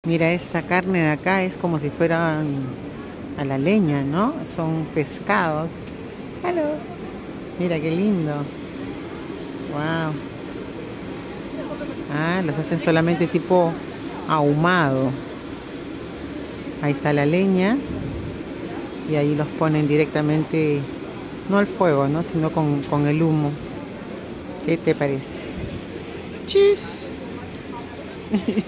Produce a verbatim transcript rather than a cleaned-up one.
Mira, esta carne de acá es como si fueran a la leña, ¿no? Son pescados. Hello. Mira qué lindo. Wow. Ah, los hacen solamente tipo ahumado. Ahí está la leña y ahí los ponen directamente, no al fuego, ¿no? Sino con, con el humo. ¿Qué te parece? Chis.